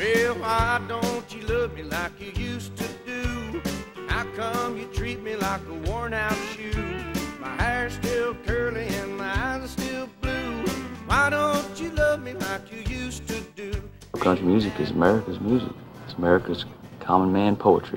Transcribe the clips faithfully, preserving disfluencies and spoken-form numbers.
Well, why don't you love me like you used to do? How come you treat me like a worn-out shoe? My hair's still curly and my eyes are still blue. Why don't you love me like you used to do? Country music is America's music. It's America's common man poetry.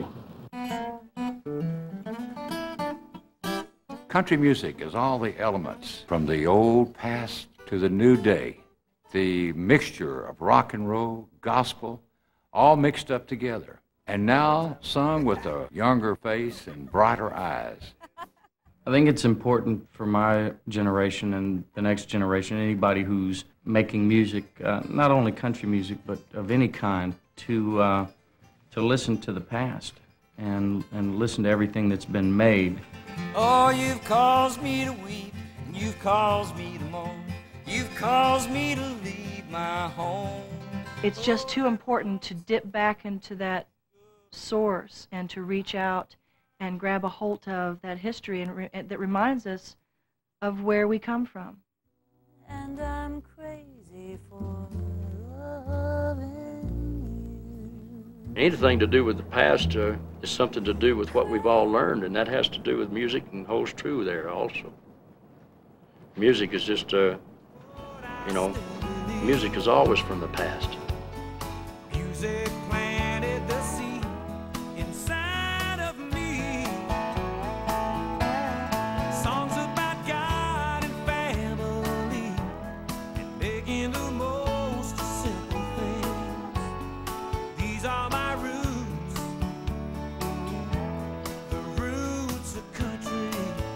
Country music is all the elements from the old past to the new day. The mixture of rock and roll, gospel, all mixed up together. And now sung with a younger face and brighter eyes. I think it's important for my generation and the next generation, anybody who's making music, uh, not only country music, but of any kind, to uh, to listen to the past and, and listen to everything that's been made. Oh, you've caused me to weep, and you've caused me to moan. You've caused me to leave my home. It's just too important to dip back into that source and to reach out and grab a hold of that history and re that reminds us of where we come from. And I'm crazy for loving you. Anything to do with the past uh, is something to do with what we've all learned, and that has to do with music and holds true there also. Music is just, uh, you know, music is always from the past. Music planted the seed inside of me. Songs about God and family and making the most of simple things. These are my roots, the roots of country.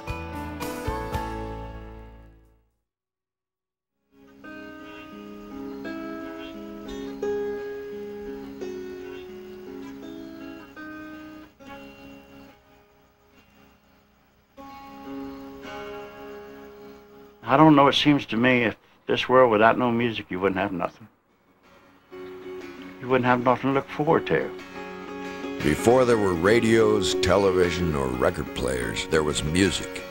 I don't know, it seems to me if this world without no music, you wouldn't have nothing. You wouldn't have nothing to look forward to. Before there were radios, television, or record players, there was music.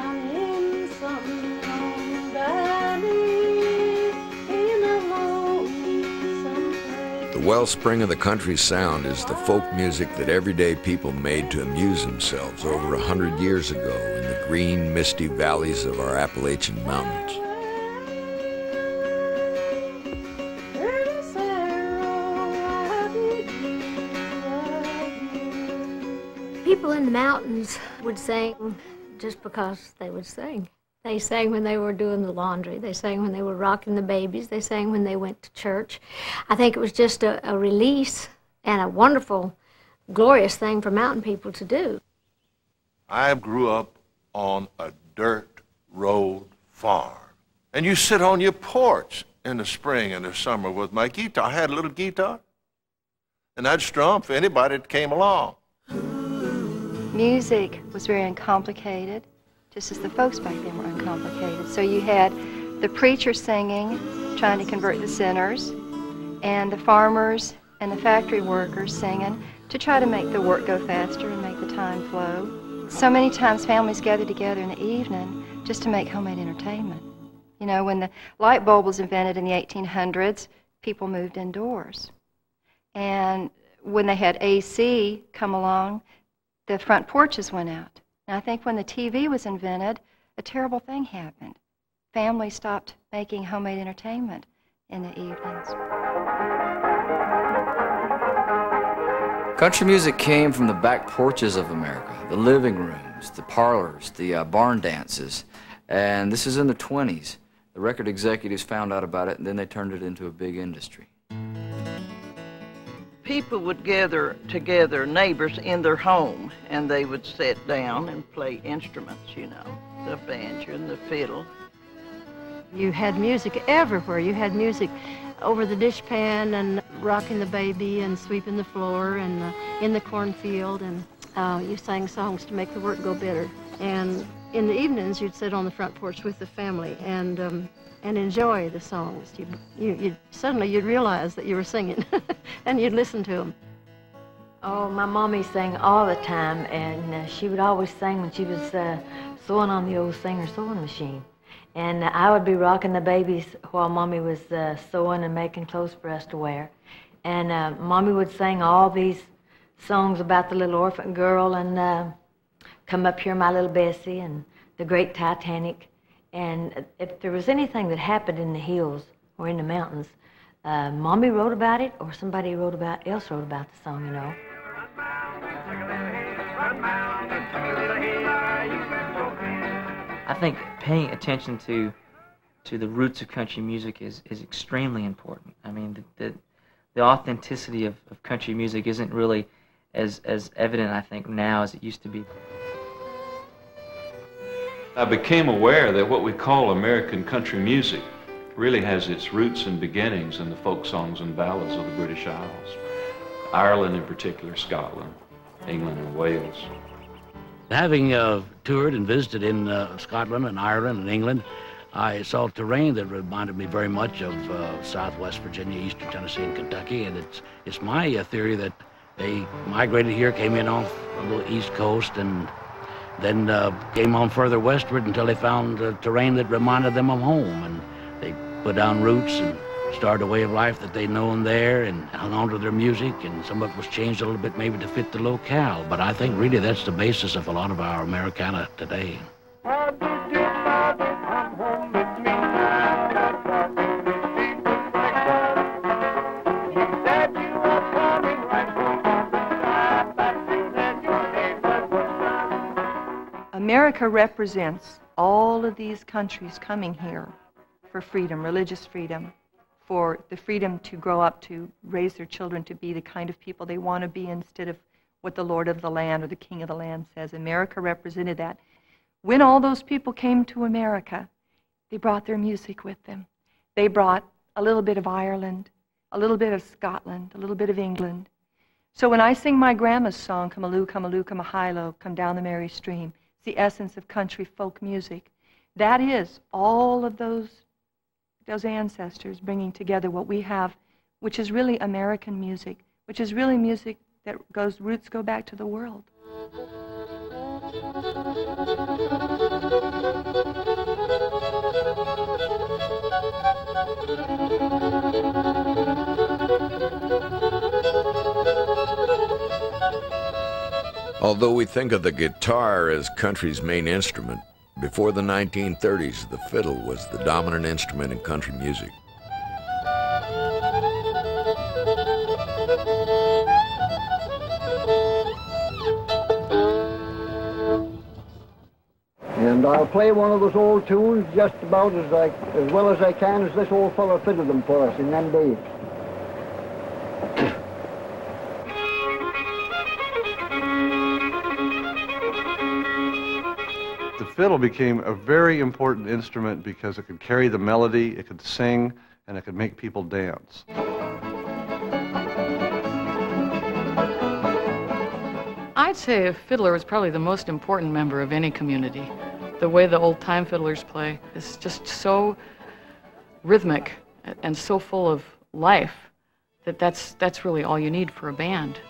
The wellspring of the country sound is the folk music that everyday people made to amuse themselves over a hundred years ago in the green, misty valleys of our Appalachian Mountains. People in the mountains would sing just because they would sing. They sang when they were doing the laundry. They sang when they were rocking the babies. They sang when they went to church. I think it was just a, a release and a wonderful, glorious thing for mountain people to do. I grew up on a dirt road farm. And you sit on your porch in the spring and the summer with my guitar. I had a little guitar, and I'd strum for anybody that came along. Music was very uncomplicated, just as the folks back then were uncomplicated. So you had the preacher singing, trying to convert the sinners, and the farmers and the factory workers singing to try to make the work go faster and make the time flow. So many times families gathered together in the evening just to make homemade entertainment. You know, when the light bulb was invented in the eighteen hundreds, people moved indoors. And when they had A C come along, the front porches went out. And I think when the T V was invented, a terrible thing happened. Families stopped making homemade entertainment in the evenings. Country music came from the back porches of America, the living rooms, the parlors, the uh, barn dances, and this is in the twenties. The record executives found out about it, and then they turned it into a big industry. People would gather together, neighbors, in their home, and they would sit down and play instruments, you know, the banjo and the fiddle. You had music everywhere. You had music over the dishpan and rocking the baby and sweeping the floor and uh, in the cornfield, and uh, you sang songs to make the work go better. And in the evenings, you'd sit on the front porch with the family and um, and enjoy the songs. You, you, you'd, suddenly you'd realize that you were singing, and you'd listen to them. Oh, my mommy sang all the time, and uh, she would always sing when she was uh, sewing on the old Singer sewing machine. And uh, I would be rocking the babies while Mommy was uh, sewing and making clothes for us to wear. And uh, Mommy would sing all these songs about the little orphan girl and uh, Come Up Here, My Little Bessie, and The Great Titanic. And if there was anything that happened in the hills or in the mountains, uh, Mommy wrote about it, or somebody wrote about else wrote about the song, you know. I think paying attention to to the roots of country music is, is extremely important. I mean, the, the, the authenticity of, of country music isn't really as, as evident, I think, now as it used to be. I became aware that what we call American country music really has its roots and beginnings in the folk songs and ballads of the British Isles. Ireland in particular, Scotland, England and Wales. Having uh, toured and visited in uh, Scotland and Ireland and England, I saw terrain that reminded me very much of uh, southwest Virginia, eastern Tennessee, and Kentucky. And it's, it's my uh, theory that they migrated here, came in off the east coast, and then uh, came on further westward until they found uh, terrain that reminded them of home. And they put down roots and started a way of life that they'd known there and hung on to their music, and some of it was changed a little bit maybe to fit the locale. But I think really that's the basis of a lot of our Americana today. America represents all of these countries coming here for freedom, religious freedom, for the freedom to grow up to raise their children to be the kind of people they want to be instead of what the Lord of the land or the King of the land says. America represented that. When all those people came to America, they brought their music with them. They brought a little bit of Ireland, a little bit of Scotland, a little bit of England. So when I sing my grandma's song, Come-a-loo, come-a-loo, come-a-hilo, come down the merry stream, it's the essence of country folk music. That is all of those, those ancestors bringing together what we have, which is really American music, which is really music that goes, roots go back to the world. Although we think of the guitar as country's main instrument, before the nineteen thirties, the fiddle was the dominant instrument in country music. And I'll play one of those old tunes just about as, I, as well as I can as this old fellow fiddled them for us in them days. The fiddle became a very important instrument because it could carry the melody, it could sing, and it could make people dance. I'd say a fiddler is probably the most important member of any community. The way the old-time fiddlers play is just so rhythmic and so full of life that that's, that's really all you need for a band.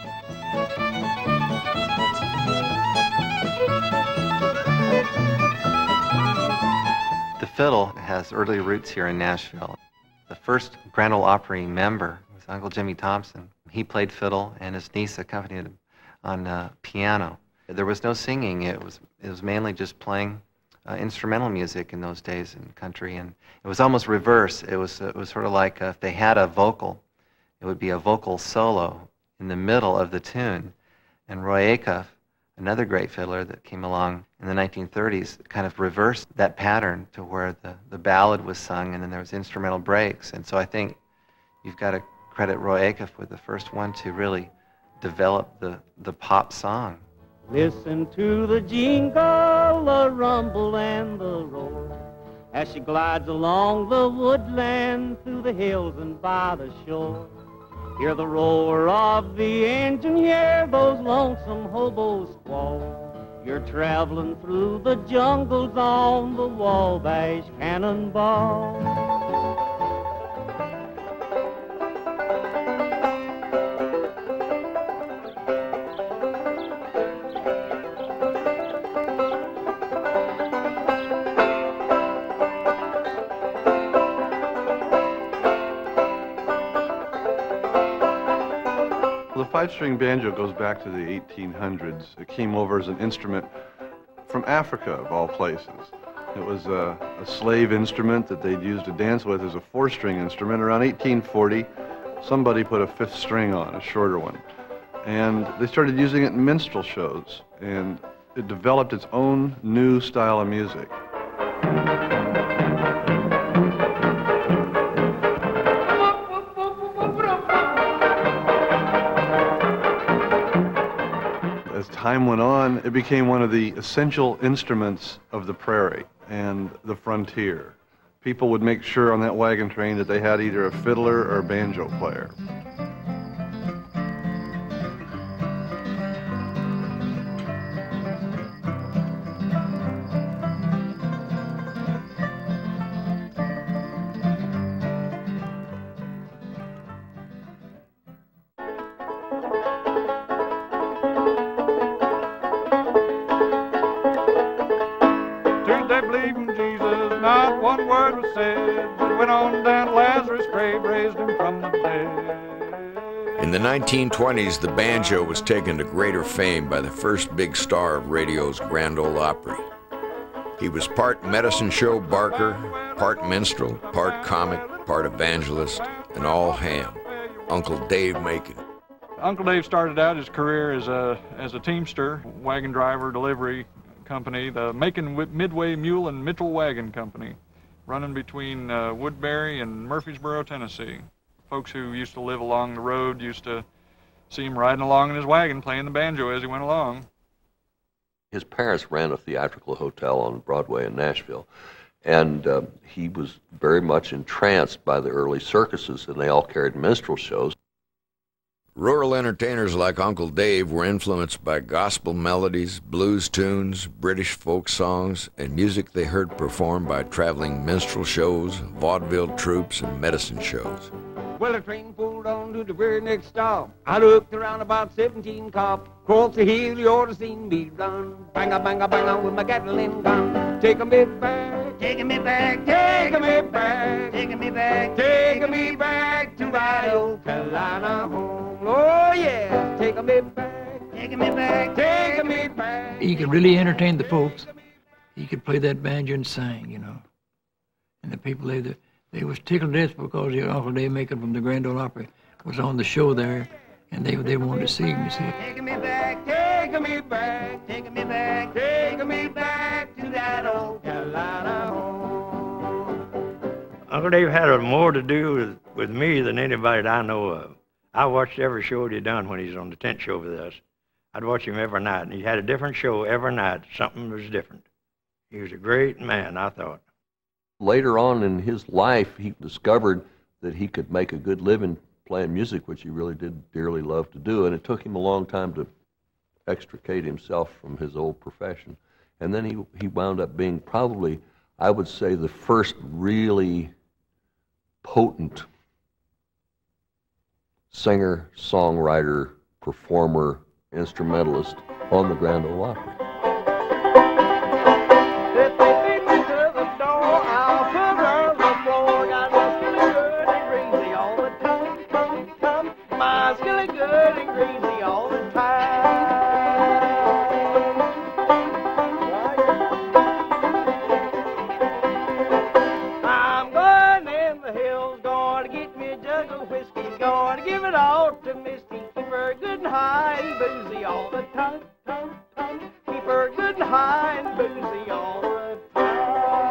The fiddle has early roots here in Nashville. The first Grand Ole Opry member was Uncle Jimmy Thompson. He played fiddle, and his niece accompanied him on uh, piano. There was no singing. It was, it was mainly just playing uh, instrumental music in those days in country, and it was almost reverse. It was, it was sort of like uh, if they had a vocal, it would be a vocal solo in the middle of the tune. And Roy Acuff, another great fiddler that came along in the nineteen thirties, kind of reversed that pattern to where the, the ballad was sung and then there was instrumental breaks. And so I think you've got to credit Roy Acuff with the first one to really develop the, the pop song. Listen to the jingle, the rumble, and the roar as she glides along the woodland through the hills and by the shore. Hear the roar of the engine, hear those lonesome hobos squall. You're traveling through the jungles on the Wabash Cannonball. five-string banjo goes back to the eighteen hundreds. It came over as an instrument from Africa, of all places. It was a, a slave instrument that they'd used to dance with as a four-string instrument. Around eighteen forty, somebody put a fifth string on, a shorter one. And they started using it in minstrel shows, and it developed its own new style of music. As time went on, it became one of the essential instruments of the prairie and the frontier. People would make sure on that wagon train that they had either a fiddler or a banjo player. Tuesday believed in Jesus, not one word was said. But went on down to Lazarus' grave, raised him from the dead. In the nineteen twenties, the banjo was taken to greater fame by the first big star of radio's Grand Ole Opry. He was part medicine show barker, part minstrel, part comic, part evangelist, and all ham. Uncle Dave Macon. Uncle Dave started out his career as a, as a teamster, wagon driver, delivery company, the Macon Midway Mule and Mitchell Wagon Company, running between uh, Woodbury and Murfreesboro, Tennessee. Folks who used to live along the road used to see him riding along in his wagon playing the banjo as he went along. His parents ran a theatrical hotel on Broadway in Nashville, and uh, he was very much entranced by the early circuses, and they all carried minstrel shows. Rural entertainers like Uncle Dave were influenced by gospel melodies, blues tunes, British folk songs, and music they heard performed by traveling minstrel shows, vaudeville troupes, and medicine shows. Well, the train pulled on to the very next stop. I looked around about seventeen cop. Crossed the hill, you ought to seen me run. Bang a bang a bang a with my Gatling gun. Taking me back, taking me back, taking me back, taking me back, taking me back to my old Carolina home. Oh yeah, taking me back, taking me back, taking me back. He could really entertain the folks. He could play that banjo and sing, you know. And the people, they, they was tickled to death because your Uncle Dave Macon from the Grand Ole Opry was on the show there, and they, they wanted to see him, you see. Taking me back, taking me back, taking me back, taking me back to that old Carolina home. Uncle Dave had more to do with, with me than anybody that I know of. I watched every show he done when he was on the tent show with us. I'd watch him every night, and he had a different show every night. Something was different. He was a great man, I thought. Later on in his life, he discovered that he could make a good living playing music, which he really did dearly love to do, and it took him a long time to extricate himself from his old profession. And then he, he wound up being probably, I would say, the first really potent singer, songwriter, performer, instrumentalist on the Grand Ole Opry. If they beat me to the door, I'll put her on the floor. Got my skilly good and greasy all the time. Come, come, my skilly good and greasy all the time. I'm going in the hills, going to get me a jug of whiskey, going to give it all to Misty. Keep her good and high and boozy all the time, time, time. Keep her good and high and boozy all the time.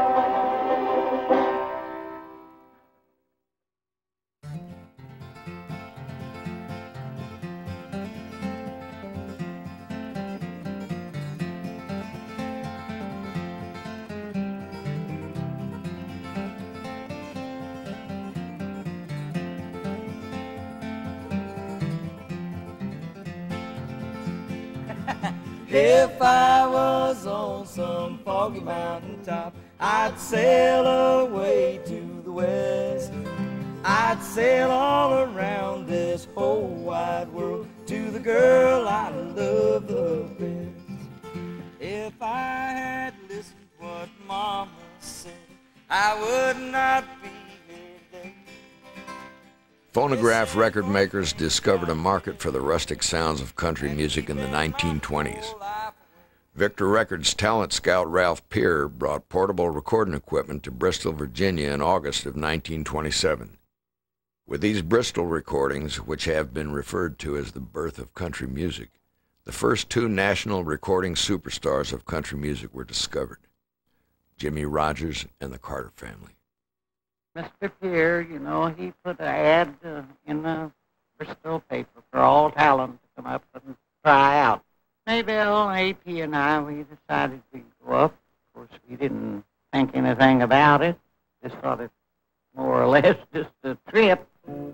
If I was on some foggy mountain top, I'd sail away to the west. I'd sail all around this whole wide world to the girl I love the best. If I had listened to what Mama said, I would not be here today. Phonograph record makers discovered a market for the rustic sounds of country music in the nineteen twenties. Victor Records talent scout Ralph Peer brought portable recording equipment to Bristol, Virginia in August of nineteen twenty-seven. With these Bristol recordings, which have been referred to as the birth of country music, the first two national recording superstars of country music were discovered: Jimmie Rodgers and the Carter Family. Mister Peer, you know, he put an ad uh, in the Bristol paper for all talent to come up and try out. Maybelle, A P, and I, we decided we'd go up. Of course, we didn't think anything about it. Just thought it more or less just a trip.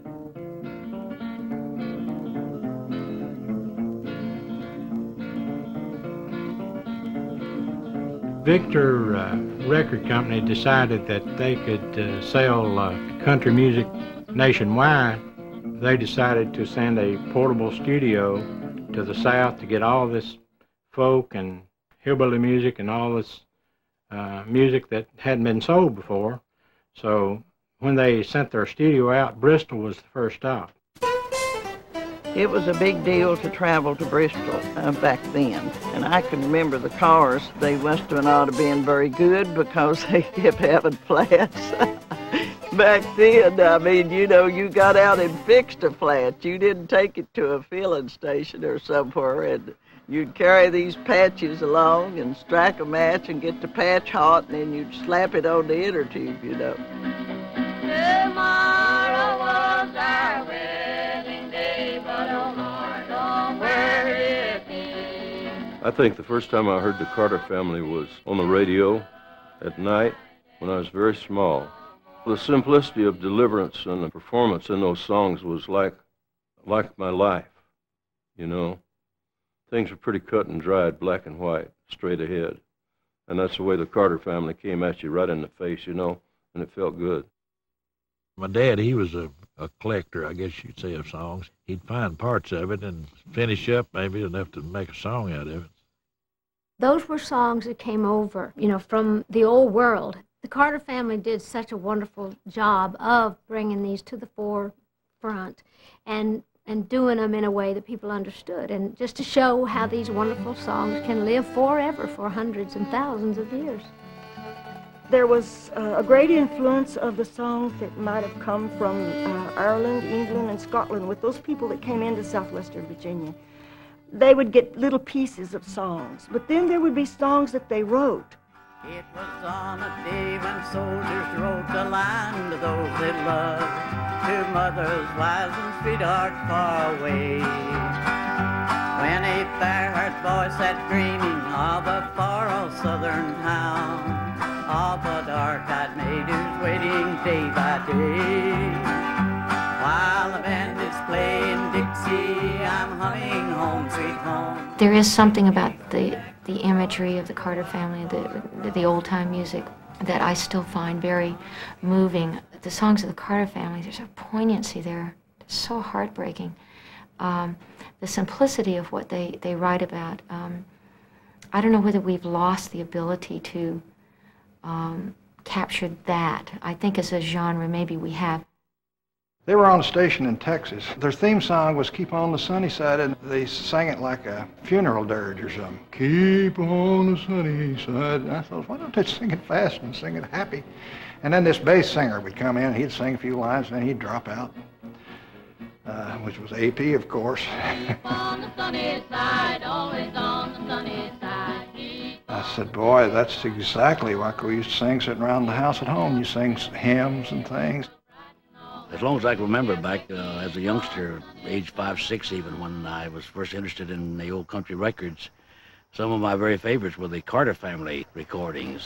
Victor uh, Record Company decided that they could uh, sell uh, country music nationwide. They decided to send a portable studio to the South to get all this folk and hillbilly music and all this uh, music that hadn't been sold before. So when they sent their studio out, Bristol was the first stop. It was a big deal to travel to Bristol uh, back then. And I can remember the cars, they must have not have been very good because they kept having flats. Back then, I mean, you know, you got out and fixed a flat. You didn't take it to a filling station or somewhere, and you'd carry these patches along and strike a match and get the patch hot, and then you'd slap it on the inner tube, you know. Tomorrow was our wedding day, but oh Lord, oh, where it be? I think the first time I heard the Carter Family was on the radio at night when I was very small. The simplicity of deliverance and the performance in those songs was like, like my life, you know. Things were pretty cut and dried, black and white, straight ahead. And that's the way the Carter Family came at you right in the face, you know, and it felt good. My dad, he was a, a collector, I guess you'd say, of songs. He'd find parts of it and finish up maybe enough to make a song out of it. Those were songs that came over, you know, from the old world. The Carter Family did such a wonderful job of bringing these to the forefront and, and doing them in a way that people understood, and just to show how these wonderful songs can live forever for hundreds and thousands of years. There was uh, a great influence of the songs that might have come from uh, Ireland, England, and Scotland with those people that came into southwestern Virginia. They would get little pieces of songs, but then there would be songs that they wrote. It was on a day when soldiers wrote the line to those they loved, to mothers, wives, and sweethearts far away. When a fair-haired boy sat dreaming of a far-off southern town, of a dark-eyed maid who's waiting day by day. While the band is playing Dixie, I'm humming home, sweet home. There is something about the the imagery of the Carter Family, the, the, the old-time music, that I still find very moving. The songs of the Carter Family, there's a poignancy there. It's so heartbreaking. Um, the simplicity of what they, they write about. Um, I don't know whether we've lost the ability to um, capture that. I think as a genre, maybe we have. They were on a station in Texas. Their theme song was Keep on the Sunny Side, and they sang it like a funeral dirge or something. Keep on the sunny side. And I thought, why don't they sing it fast and sing it happy? And then this bass singer would come in, he'd sing a few lines, and then he'd drop out, uh, which was A P, of course. Keep on the sunny side, always on the sunny side. I said, boy, that's exactly like we used to sing sitting around the house at home. You sing hymns and things. As long as I can remember back uh, as a youngster, age five, six even, when I was first interested in the old country records, some of my very favorites were the Carter Family recordings.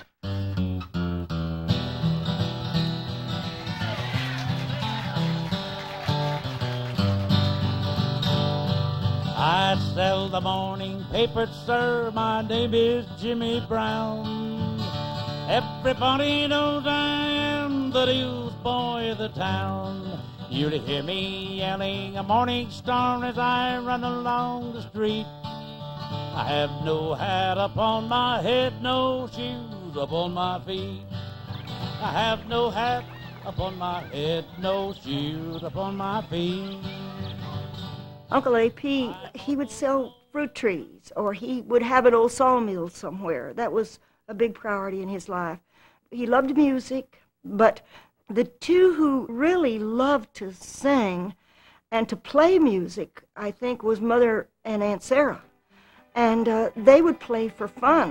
I sell the morning paper, sir. My name is Jimmy Brown. Everybody knows I am the newsboy of the town. You'll hear me yelling a morning star as I run along the street. I have no hat upon my head, no shoes upon my feet. I have no hat upon my head, no shoes upon my feet. Uncle A P, he would sell fruit trees, or he would have an old sawmill somewhere. That was a big priority in his life. He loved music, but the two who really loved to sing and to play music, I think, was Mother and Aunt Sarah. And uh, they would play for fun.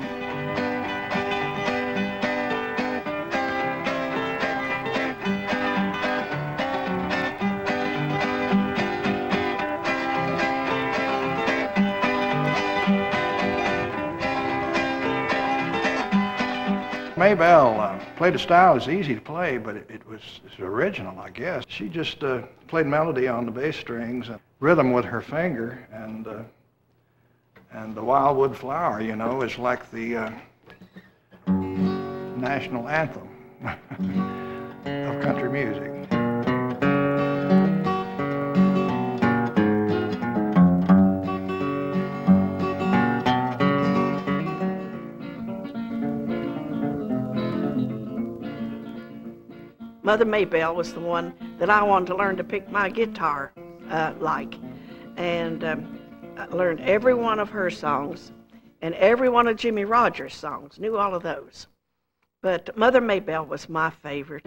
Maybelle uh, played a style that's easy to play, but it, it was it's original, I guess. She just uh, played melody on the bass strings, and rhythm with her finger, and uh, and the Wildwood Flower, you know, is like the uh, national anthem of country music. Mother Maybelle was the one that I wanted to learn to pick my guitar uh, like. And um, I learned every one of her songs and every one of Jimmy Rogers' songs, knew all of those. But Mother Maybelle was my favorite.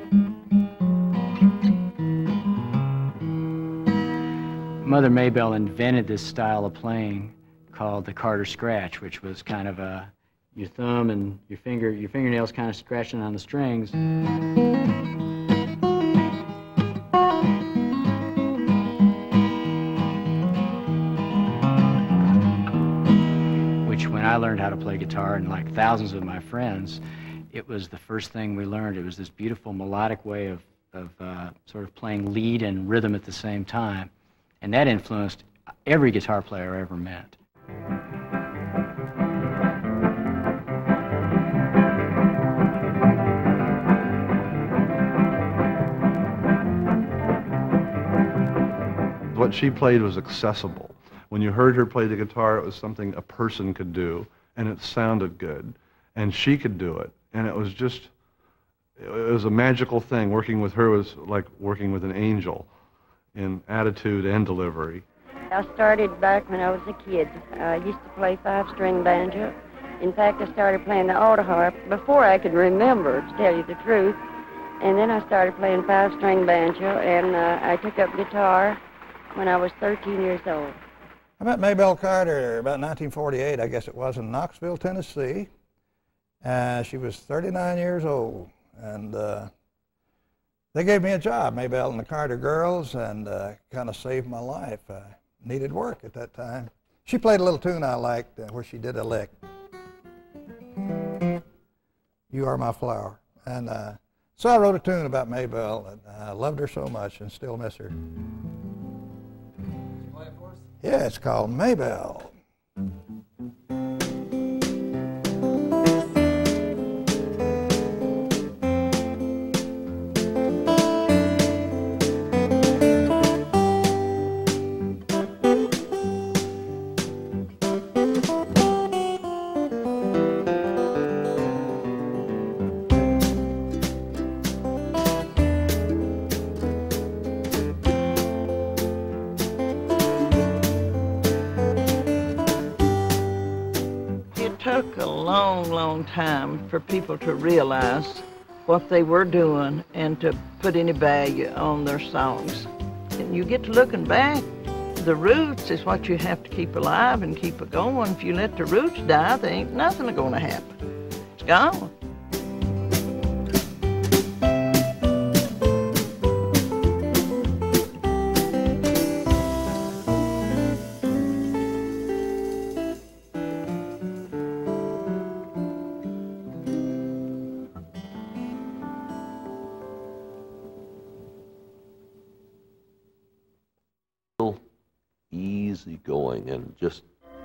Mother Maybelle invented this style of playing called the Carter scratch, which was kind of a, your thumb and your finger, your fingernails kind of scratching on the strings. When I learned how to play guitar, and like thousands of my friends, it was the first thing we learned. It was this beautiful melodic way of, of uh, sort of playing lead and rhythm at the same time. And that influenced every guitar player I ever met. What she played was accessible. When you heard her play the guitar, it was something a person could do, and it sounded good, and she could do it, and it was just, it was a magical thing. Working with her was like working with an angel in attitude and delivery. I started back when I was a kid. I used to play five-string banjo. In fact, I started playing the auto harp before I could remember, to tell you the truth, and then I started playing five-string banjo, and uh, I took up guitar when I was thirteen years old. I met Maybelle Carter about nineteen forty-eight, I guess it was, in Knoxville, Tennessee. Uh, she was thirty-nine years old, and uh, they gave me a job, Maybelle and the Carter Girls, and uh, kind of saved my life. I needed work at that time. She played a little tune I liked uh, where she did a lick. You Are My Flower. And uh, so I wrote a tune about Maybelle, and I loved her so much and still miss her. Yeah, it's called Maybelle. Took a long, long time for people to realize what they were doing and to put any value on their songs. And you get to looking back, the roots is what you have to keep alive and keep it going. If you let the roots die, there ain't nothing going to happen. It's gone. Easy going and just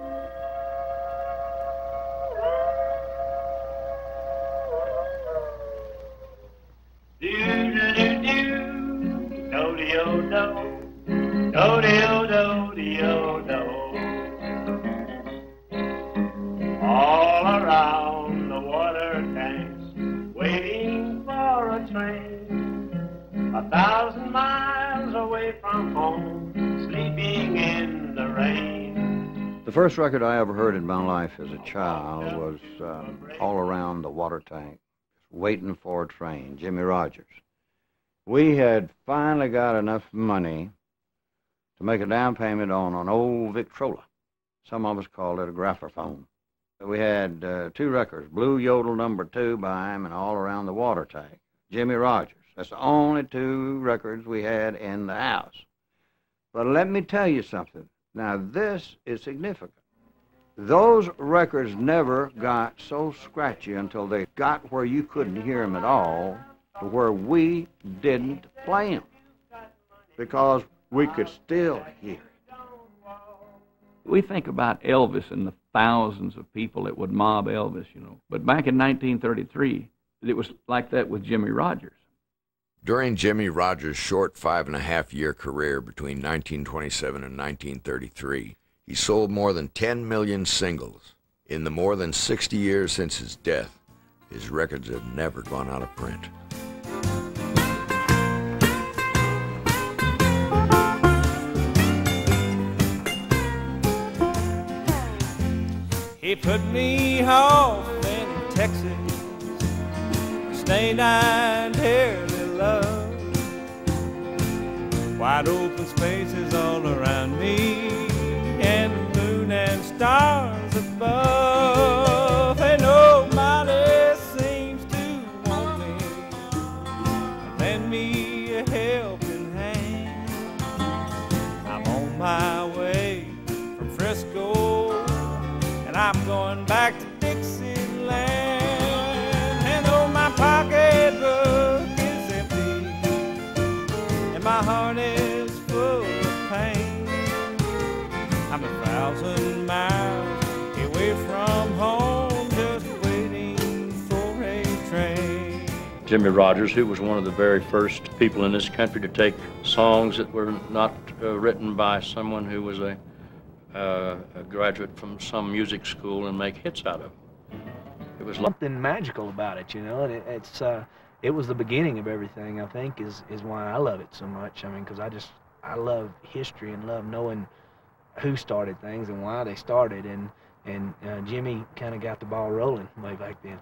all around the water tanks, waiting for a train. a thousand miles away from home, sleeping in the rain. The first record I ever heard in my life as a child was um, All Around the Water Tank, Waiting for a Train, Jimmy Rogers. We had finally got enough money to make a down payment on an old Victrola. Some of us called it a graphophone. We had uh, two records, Blue Yodel number two by him and All Around the Water Tank, Jimmy Rogers. That's the only two records we had in the house. But let me tell you something. Now, this is significant. Those records never got so scratchy until they got where you couldn't hear them at all, to where we didn't play them, because we could still hear it. We think about Elvis and the thousands of people that would mob Elvis, you know. But back in nineteen thirty-three, it was like that with Jimmy Rogers. During Jimmy Rogers' short five-and-a-half-year career between nineteen twenty-seven and nineteen thirty-three, he sold more than ten million singles. In the more than sixty years since his death, his records have never gone out of print. He put me off in Texas, stayed I dearly loved. Wide open spaces all around me, and the moon and stars above. And nobody seems to want me, lend me a helping hand. I'm on my way from Frisco, and I'm going back to Dixieland. And though my pocketbook is empty and my heart is full of pain, I'm a thousand miles away from home, just waiting for a train. Jimmy Rogers, who was one of the very first people in this country to take songs that were not uh, written by someone who was a Uh, a graduate from some music school and make hits out of it. It was something magical about it, you know. And it, it's uh, it was the beginning of everything. I think is is why I love it so much. I mean, because I just I love history and love knowing who started things and why they started. And and uh, Jimmy kind of got the ball rolling way back then.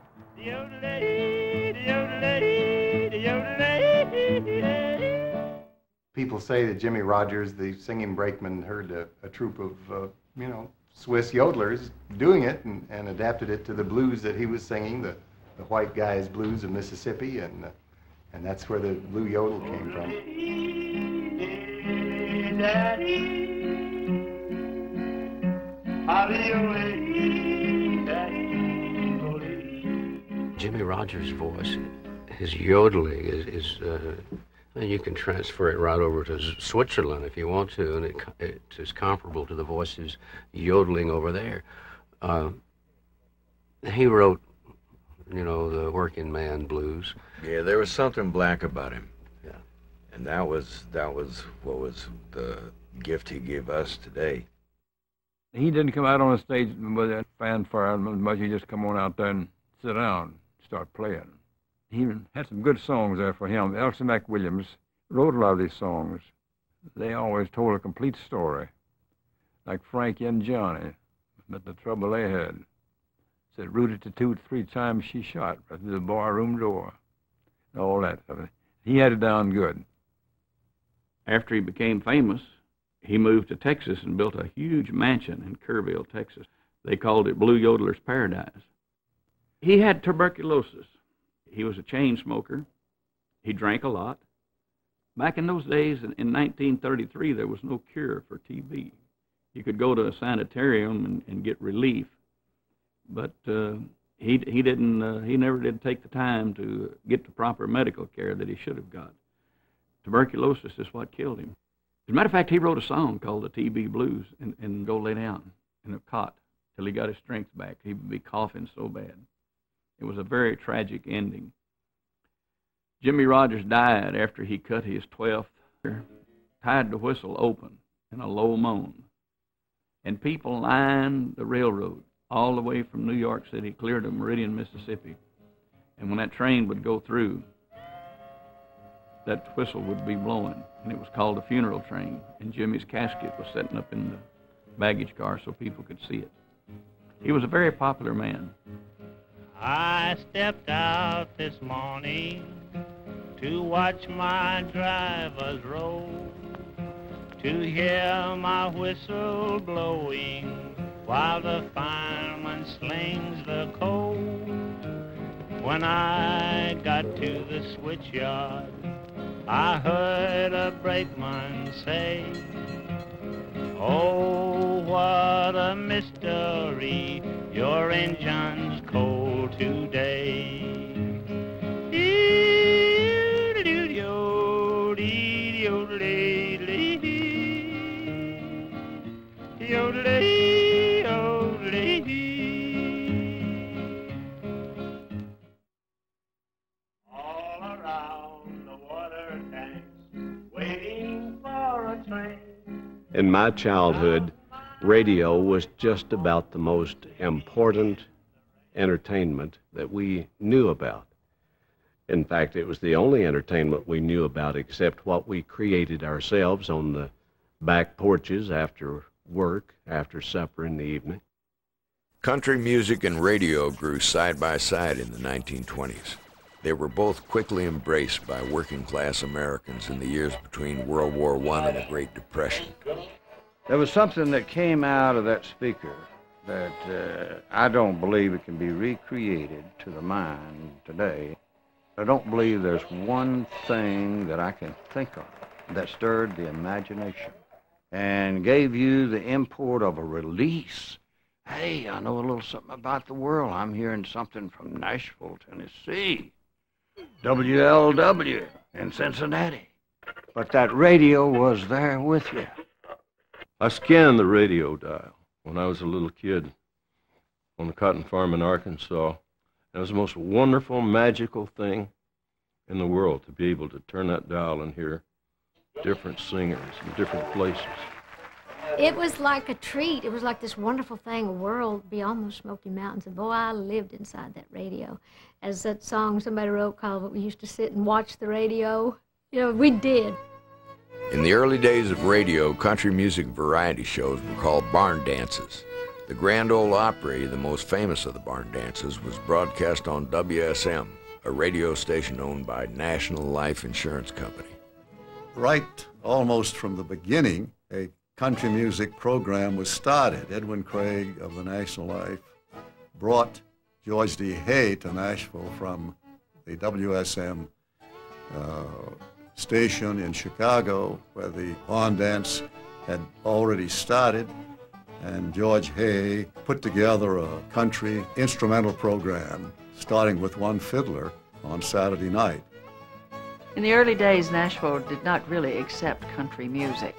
People say that Jimmy Rogers, the singing brakeman, heard a, a troupe of, uh, you know, Swiss yodelers doing it and, and adapted it to the blues that he was singing, the, the white guy's blues of Mississippi, and, uh, and that's where the blue yodel came from. Jimmy Rogers' voice, his yodeling is, is uh, and you can transfer it right over to Switzerland if you want to, and it, it is comparable to the voices yodeling over there. Uh, he wrote, you know, the working man blues. Yeah, there was something black about him. Yeah. And that was, that was what was the gift he gave us today. He didn't come out on the stage with that fanfare much. He just come on out there and sit down, start playing. He had some good songs there for him. Elsie McWilliams wrote a lot of these songs. They always told a complete story, like Frankie and Johnny, but the trouble they had. Said, rooted to toot three times she shot right through the barroom door, and all that. He had it down good. After he became famous, he moved to Texas and built a huge mansion in Kerrville, Texas. They called it Blue Yodeler's Paradise. He had tuberculosis. He was a chain smoker. He drank a lot. Back in those days, in nineteen thirty-three, there was no cure for T B. You could go to a sanitarium and, and get relief, but uh, he he didn't. Uh, he never did take the time to get the proper medical care that he should have got. Tuberculosis is what killed him. As a matter of fact, he wrote a song called the T B Blues, and, and go lay down in a cot till he got his strength back. He would be coughing so bad. It was a very tragic ending. Jimmy Rogers died after he cut his twelfth, tied the whistle open in a low moan. And people lined the railroad all the way from New York City, clear to Meridian, Mississippi. And when that train would go through, that whistle would be blowing, and it was called a funeral train, and Jimmy's casket was setting up in the baggage car so people could see it. He was a very popular man. I stepped out this morning to watch my drivers roll, to hear my whistle blowing while the fireman slings the coal. When I got to the switchyard, I heard a brakeman say, "Oh, what a mystery, your engine's cold today." All around the water tanks, waiting for a train. In my childhood, radio was just about the most important entertainment that we knew about. In fact, it was the only entertainment we knew about except what we created ourselves on the back porches after work, after supper in the evening. Country music and radio grew side by side in the nineteen twenties. They were both quickly embraced by working-class Americans in the years between World War One and the Great Depression. There was something that came out of that speaker that uh, I don't believe it can be recreated to the mind today. I don't believe there's one thing that I can think of that stirred the imagination and gave you the import of a release. Hey, I know a little something about the world. I'm hearing something from Nashville, Tennessee, W L W in Cincinnati. But that radio was there with you. I scanned the radio dial when I was a little kid on the cotton farm in Arkansas. It was the most wonderful, magical thing in the world to be able to turn that dial and hear different singers in different places. It was like a treat. It was like this wonderful thing, a world beyond those Smoky Mountains. And boy, I lived inside that radio. As that song somebody wrote called, we used to sit and watch the radio. You know, we did. In the early days of radio, country music variety shows were called barn dances. The Grand Ole Opry, the most famous of the barn dances, was broadcast on W S M, a radio station owned by National Life Insurance Company. Right almost from the beginning, a country music program was started. Edwin Craig of the National Life brought George D. Hay to Nashville from the W S M uh, station in Chicago, where the barn dance had already started, and George Hay put together a country instrumental program, starting with one fiddler on Saturday night. In the early days, Nashville did not really accept country music.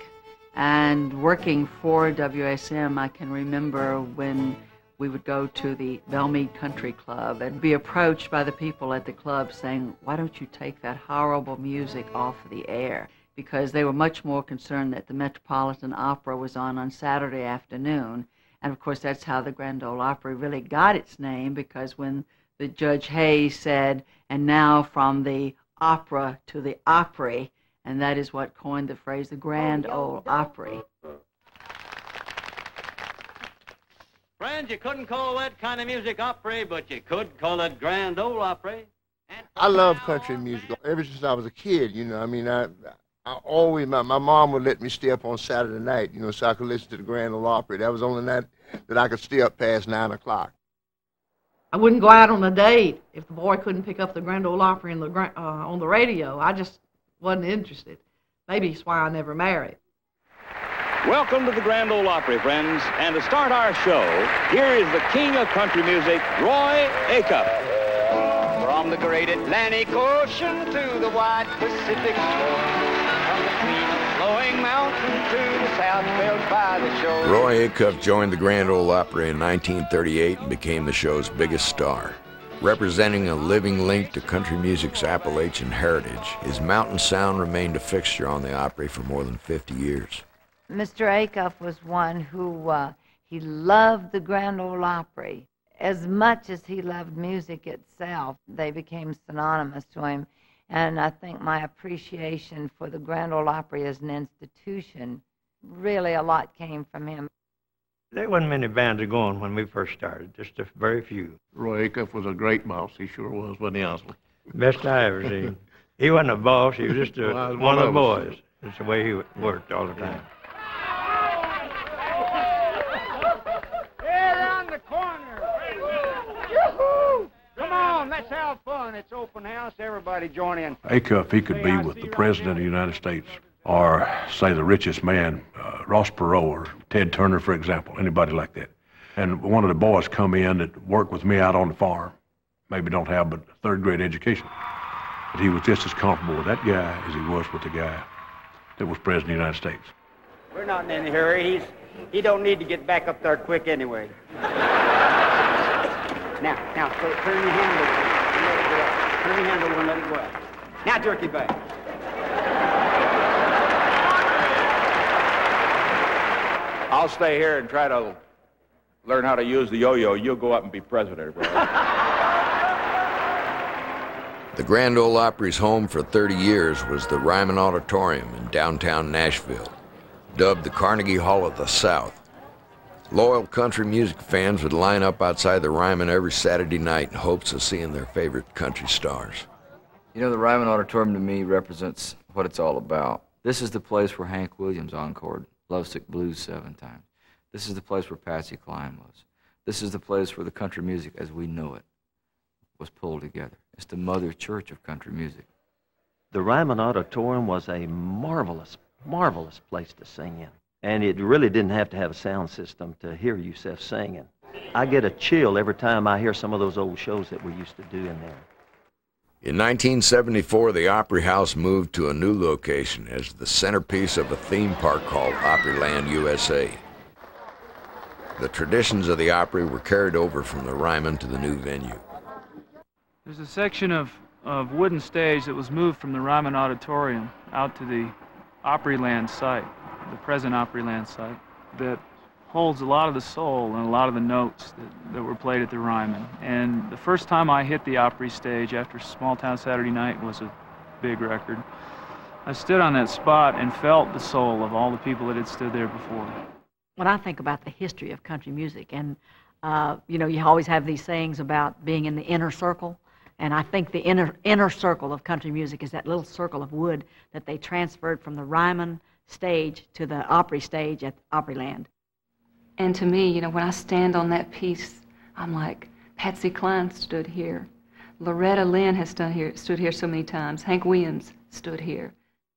And working for W S M, I can remember when we would go to the Belmead Country Club and be approached by the people at the club saying, "Why don't you take that horrible music off the air?" Because they were much more concerned that the Metropolitan Opera was on on Saturday afternoon. And of course, that's how the Grand Ole Opry really got its name, because when the Judge Hayes said, "And now from the opera to the Opry," and that is what coined the phrase, the Grand Ole Opry. Friends, you couldn't call that kind of music Opry, but you could call it Grand Ole Opry. I love country music ever since I was a kid, you know. I mean, I, I always, my, my mom would let me stay up on Saturday night, you know, so I could listen to the Grand Ole Opry. That was the only night that I could stay up past nine o'clock. I wouldn't go out on a date if the boy couldn't pick up the Grand Ole Opry in the, uh, on the radio. I just wasn't interested. Maybe it's why I never married. Welcome to the Grand Ole Opry, friends. And to start our show, here is the king of country music, Roy Acuff. From the great Atlantic Ocean to the wide Pacific shore, from the clean flowing mountain to the south belt by the shore. Roy Acuff joined the Grand Ole Opry in nineteen thirty-eight and became the show's biggest star. Representing a living link to country music's Appalachian heritage, his mountain sound remained a fixture on the Opry for more than fifty years. Mister Acuff was one who, uh, he loved the Grand Ole Opry. As much as he loved music itself, they became synonymous to him. And I think my appreciation for the Grand Ole Opry as an institution, really a lot came from him. There wasn't many bands going when we first started, just a very few. Roy Acuff was a great boss. He sure was, wasn't he, Oswald? Best I ever seen. He wasn't a boss. He was just a, Well, one, one of the of boys. us. That's the way he worked all the time. Hey, around the corner. Yoo-hoo! Come on, let's have fun. It's open house. Everybody join in. Acuff, he could be with the President of the United States, or, say, the richest man, uh, Ross Perot or Ted Turner, for example, anybody like that. And one of the boys come in that worked with me out on the farm, maybe don't have but a third grade education. But he was just as comfortable with that guy as he was with the guy that was President of the United States. We're not in any hurry. He's, he don't need to get back up there quick anyway. Now, now, so turn your hand over and let it go out. Turn your hand over and let it go out. Now jerk it back. I'll stay here and try to learn how to use the yo-yo. You'll go up and be president, bro. The Grand Ole Opry's home for thirty years was the Ryman Auditorium in downtown Nashville, dubbed the Carnegie Hall of the South. Loyal country music fans would line up outside the Ryman every Saturday night in hopes of seeing their favorite country stars. You know, the Ryman Auditorium to me represents what it's all about. This is the place where Hank Williams encored Lovesick Blues seven times. This is the place where Patsy Cline was. This is the place where the country music as we know it was pulled together. It's the mother church of country music. The Ryman Auditorium was a marvelous, marvelous place to sing in. And it really didn't have to have a sound system to hear yourself singing. I get a chill every time I hear some of those old shows that we used to do in there. In nineteen seventy-four, the Opry House moved to a new location as the centerpiece of a theme park called Opryland, U S A. The traditions of the Opry were carried over from the Ryman to the new venue. There's a section of, of wooden stage that was moved from the Ryman Auditorium out to the Opryland site, the present Opryland site, that holds a lot of the soul and a lot of the notes that, that were played at the Ryman. And the first time I hit the Opry stage after Small Town Saturday Night was a big record. I stood on that spot and felt the soul of all the people that had stood there before. When I think about the history of country music, and uh, you know, you always have these sayings about being in the inner circle, and I think the inner inner circle of country music is that little circle of wood that they transferred from the Ryman stage to the Opry stage at Opryland. And to me, you know, when I stand on that piece, I'm like, Patsy Cline stood here. Loretta Lynn has stood here, stood here so many times. Hank Williams stood here.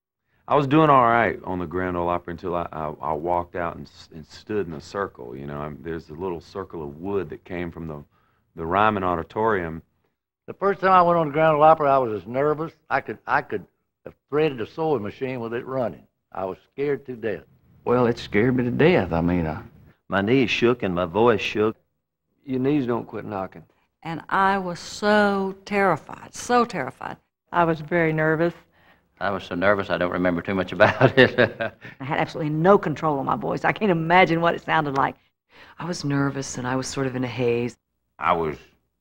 I was doing all right on the Grand Ole Opry until I, I, I walked out and, and stood in a circle. You know, I'm, there's a little circle of wood that came from the, the Ryman Auditorium. The first time I went on the Grand Ole Opry, I was as nervous. I could, I could have threaded a sewing machine with it running. I was scared to death. Well, it scared me to death. I mean, I, my knees shook and my voice shook. Your knees don't quit knocking. And I was so terrified, so terrified. I was very nervous. I was so nervous I don't remember too much about it. I had absolutely no control of my voice. I can't imagine what it sounded like. I was nervous and I was sort of in a haze. I was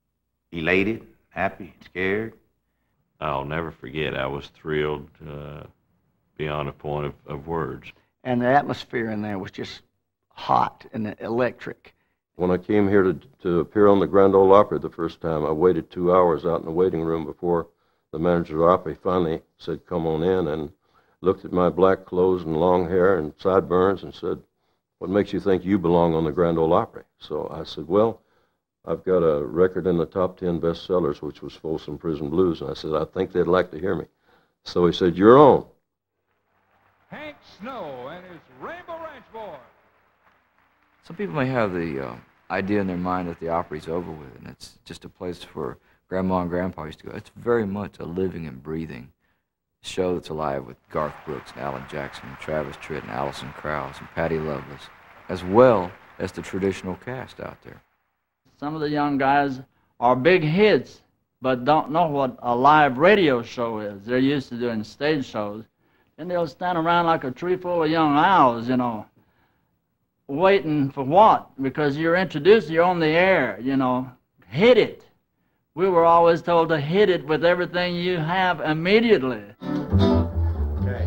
elated, happy, scared. I'll never forget, I was thrilled uh, beyond a point of, of words. And the atmosphere in there was just hot and electric. When I came here to, to appear on the Grand Ole Opry the first time, I waited two hours out in the waiting room before the manager of the Opry finally said, come on in, and looked at my black clothes and long hair and sideburns and said, what makes you think you belong on the Grand Ole Opry? So I said, well, I've got a record in the top ten bestsellers, which was Folsom Prison Blues, and I said, I think they'd like to hear me. So he said, you're on. Hank Snow and his Rainbow Ranch Boy. Some people may have the uh, idea in their mind that the Opry's over with, and it's just a place where Grandma and Grandpa used to go. It's very much a living and breathing show that's alive with Garth Brooks and Alan Jackson and Travis Tritt and Alison Krauss and Patty Loveless, as well as the traditional cast out there. Some of the young guys are big hits, but don't know what a live radio show is. They're used to doing stage shows. And they'll stand around like a tree full of young owls, you know, waiting for what? Because you're introduced, you're on the air, you know. Hit it. We were always told to hit it with everything you have immediately. Okay.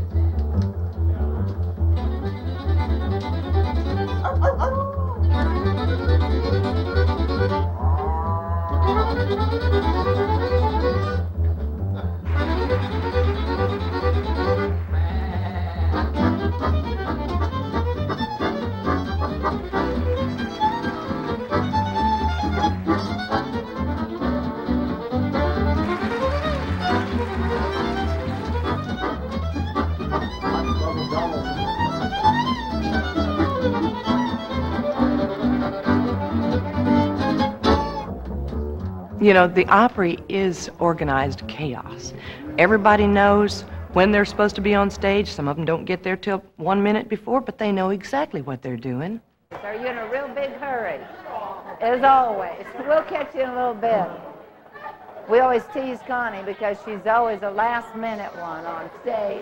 You know, the Opry is organized chaos. Everybody knows when they're supposed to be on stage. Some of them don't get there till one minute before, but they know exactly what they're doing. Are you in a real big hurry? As always. We'll catch you in a little bit. We always tease Connie because she's always a last-minute one on stage.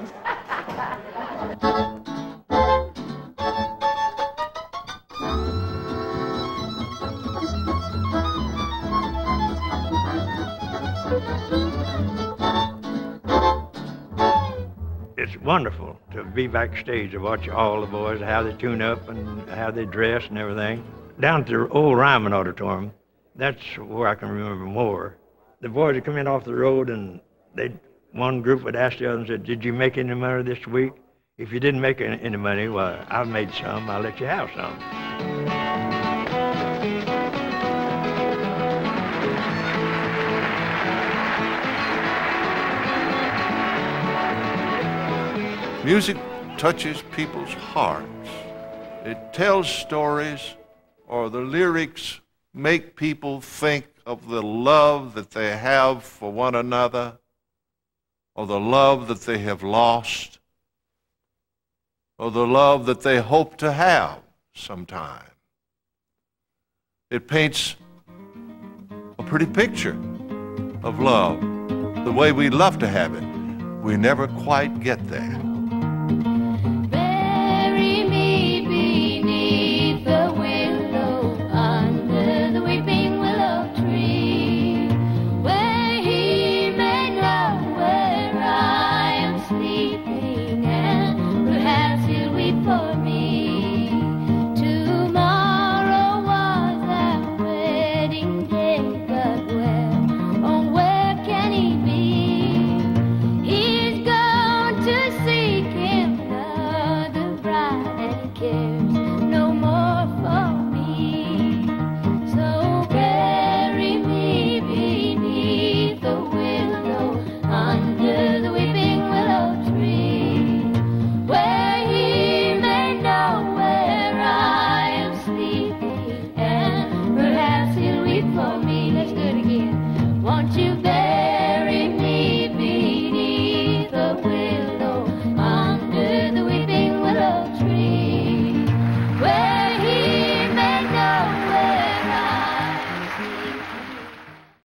It's wonderful to be backstage to watch all the boys, how they tune up and how they dress and everything. Down to the old Ryman Auditorium, that's where I can remember more. The boys would come in off the road and they'd, one group would ask the other and said, did you make any money this week? If you didn't make any, any money, well, I've made some, I'll let you have some. Music touches people's hearts. It tells stories, or the lyrics make people think of the love that they have for one another, or the love that they have lost, or the love that they hope to have sometime. It paints a pretty picture of love, the way we love to have it. We never quite get there.